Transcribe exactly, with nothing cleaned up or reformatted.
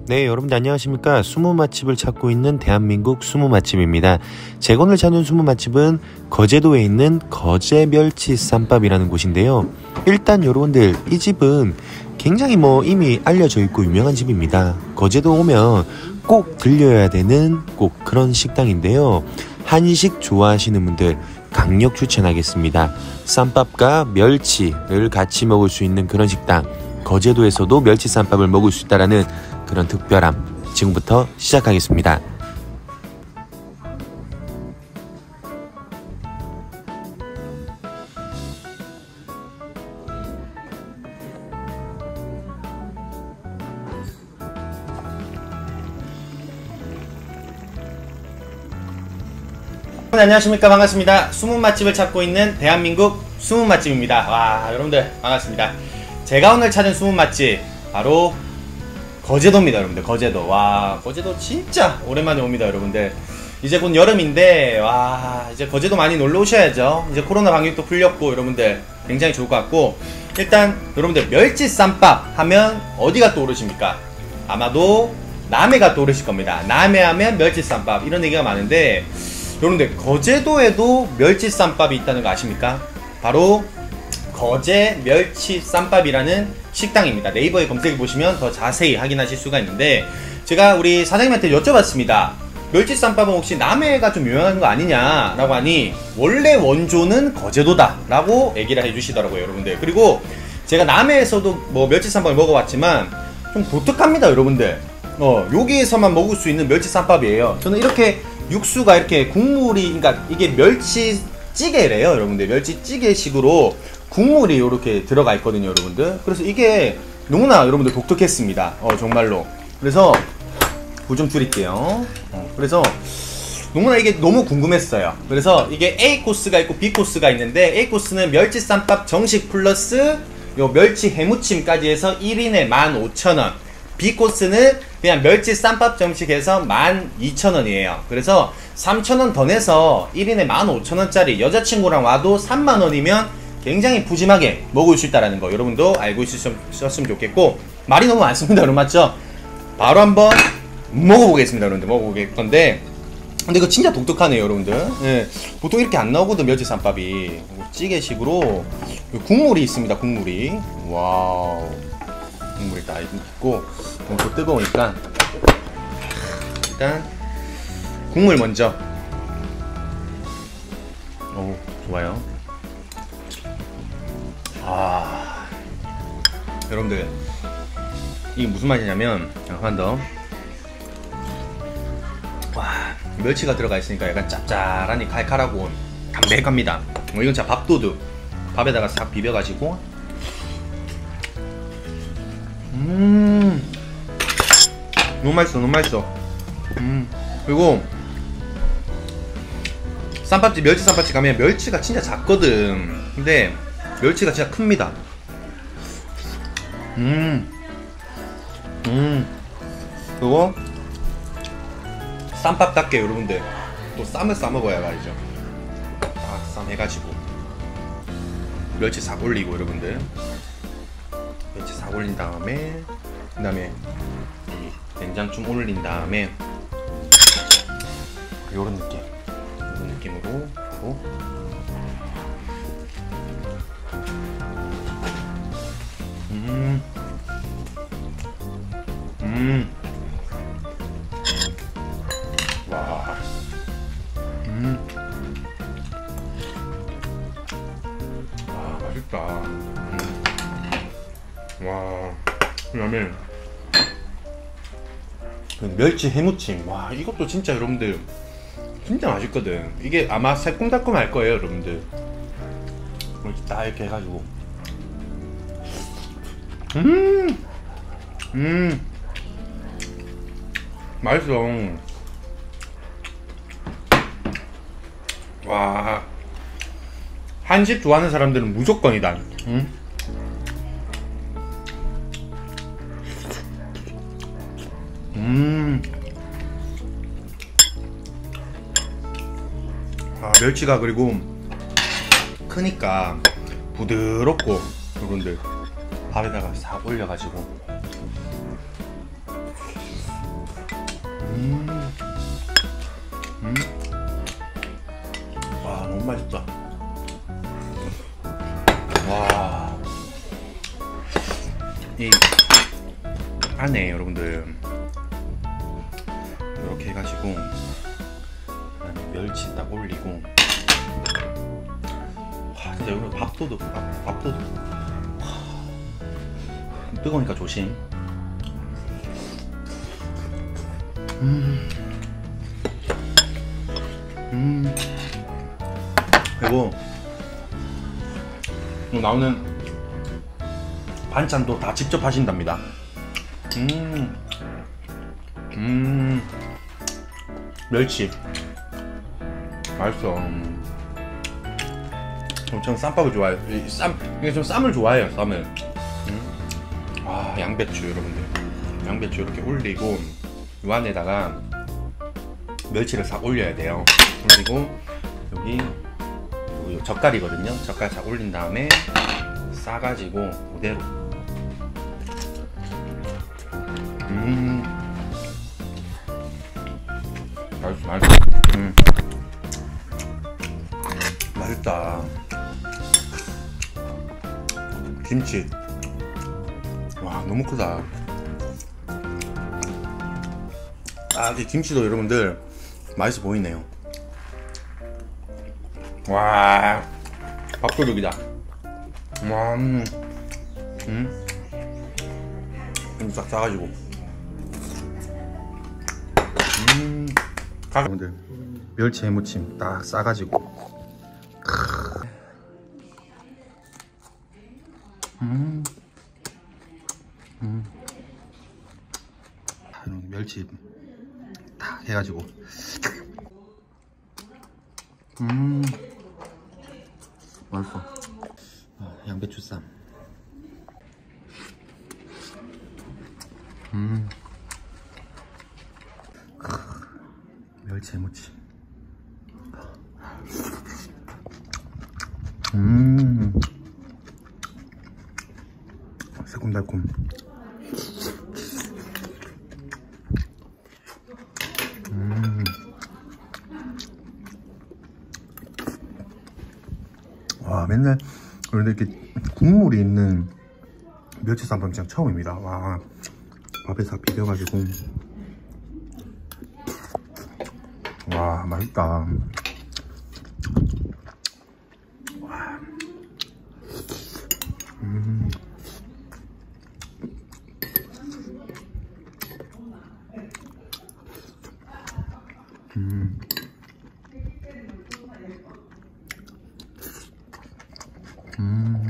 네, 여러분들 안녕하십니까. 숨은 맛집을 찾고 있는 대한민국 숨은 맛집입니다. 제가 오늘 찾은 숨은 맛집은 거제도에 있는 거제 멸치 쌈밥이라는 곳인데요. 일단 여러분들 이 집은 굉장히 뭐 이미 알려져 있고 유명한 집입니다. 거제도 오면 꼭 들려야 되는 꼭 그런 식당인데요. 한식 좋아하시는 분들 강력 추천하겠습니다. 쌈밥과 멸치를 같이 먹을 수 있는 그런 식당, 거제도에서도 멸치 쌈밥을 먹을 수 있다는 그런 특별함, 지금부터 시작하겠습니다. 안녕하십니까. 반갑습니다. 숨은 맛집을 찾고 있는 대한민국 숨은 맛집입니다. 와, 여러분들 반갑습니다. 제가 오늘 찾은 숨은 맛집 바로 거제도입니다. 여러분들 거제도. 와, 거제도 진짜 오랜만에 옵니다. 여러분들 이제 곧 여름인데 와, 이제 거제도 많이 놀러 오셔야죠. 이제 코로나 방역도 풀렸고 여러분들 굉장히 좋을 것 같고, 일단 여러분들 멸치 쌈밥 하면 어디가 떠오르십니까? 아마도 남해가 떠오르실 겁니다. 남해 하면 멸치 쌈밥 이런 얘기가 많은데, 여러분들 거제도에도 멸치 쌈밥이 있다는 거 아십니까? 바로 거제 멸치 쌈밥이라는 식당입니다. 네이버에 검색해 보시면 더 자세히 확인하실 수가 있는데, 제가 우리 사장님한테 여쭤봤습니다. 멸치 쌈밥은 혹시 남해가 좀 유명한 거 아니냐 라고 하니, 원래 원조는 거제도다 라고 얘기를 해주시더라고요. 여러분들, 그리고 제가 남해에서도 뭐 멸치 쌈밥을 먹어봤지만 좀 독특합니다. 여러분들 어 여기에서만 먹을 수 있는 멸치 쌈밥이에요. 저는 이렇게 육수가 이렇게 국물이, 그러니까 이게 멸치찌개래요. 여러분들 멸치찌개식으로 국물이 이렇게 들어가 있거든요. 여러분들, 그래서 이게 너무나 여러분들 독특했습니다. 어 정말로. 그래서 불 좀 줄일게요. 어, 그래서 너무나 이게 너무 궁금했어요. 그래서 이게 A 코스가 있고 B 코스가 있는데, A 코스는 멸치 쌈밥 정식 플러스 요 멸치 해무침까지 해서 일 인에 만 오천 원, B 코스는 그냥 멸치 쌈밥 정식해서 만 이천 원이에요. 그래서 삼천 원 더 내서 일 인에 만 오천 원짜리 여자친구랑 와도 삼만 원이면 굉장히 푸짐하게 먹을 수 있다는 거 여러분도 알고 있으셨으면 좋겠고, 말이 너무 많습니다. 여러분 맞죠? 바로 한번 먹어보겠습니다. 여러분들 먹어볼 건데, 근데 이거 진짜 독특하네요. 여러분들 예, 보통 이렇게 안 나오거든. 멸치 쌈밥이 찌개식으로 국물이 있습니다. 국물이 와우, 국물이 딱 있고 또 뜨거우니까 일단 국물 먼저. 오, 좋아요. 아, 여러분들 이게 무슨 맛이냐면, 한 번 더. 와, 멸치가 들어가 있으니까 약간 짭짤하니 칼칼하고 담백합니다. 어, 이건 진짜 밥도둑. 밥에다가 싹 비벼가지고 음 너무 맛있어. 너무 맛있어. 음 그리고 쌈밥집, 멸치 쌈밥집 가면 멸치가 진짜 작거든. 근데 멸치가 진짜 큽니다. 음 음 그리고 쌈밥답게 여러분들 또 쌈을 싸먹어야 말이죠. 아, 쌈 해가지고 멸치 싹 올리고, 여러분들 멸치 싹 올린 다음에, 그 다음에 이 된장 좀 올린 다음에 요런 느낌, 요런 느낌으로 하고, 음 음 와, 음, 와, 맛있다. 음. 와, 그다음에 멸치 해무침. 와, 이것도 진짜 여러분들 진짜 맛있거든. 이게 아마 새콤달콤할 거예요. 여러분들 이렇게 딱 이렇게 해가지고 음, 음, 맛있어. 와, 한식 좋아하는 사람들은 무조건이다. 응? 음, 아, 멸치가 그리고 크니까 부드럽고, 여러분들 밥에다가 싹 올려가지고 이 안에 여러분들 이렇게 해가지고 멸치 딱 올리고, 와 진짜 여러분 밥도둑 밥, 밥도둑. 와, 뜨거우니까 조심. 음, 음, 그리고 나오는 반찬도 다 직접 하신답니다. 음, 음, 멸치 맛있어. 음. 저는 쌈밥을 좋아해요. 이 쌈, 이게 좀 쌈을 좋아해요. 쌈을. 음. 와, 양배추 여러분들, 양배추 이렇게 올리고 이 안에다가 멸치를 싹 올려야 돼요. 올리고 여기, 여기 젓갈이거든요. 젓갈 싹 올린 다음에 싸가지고 그대로. 음, 맛있어, 맛있어. 음, 맛있다. 김치, 와 너무 크다. 아, 이 김치도 여러분들 맛있어 보이네요. 와, 밥도둑이다. 와, 음, 음, 좀 싹 싸가지고. 음, 여러분들 멸치 해무침 딱 싸가지고. 음, 음, 멸치 딱 해가지고. 음, 맛있어. 아, 양배추 쌈. 음, 멸치 해무침. 음, 새콤달콤. 음, 와, 맨날 이렇게 국물이 있는 멸치 쌈밥 진짜 처음입니다. 와, 밥에 싹 비벼가지고. 와, 맛있다. 와. 음. 음. 음.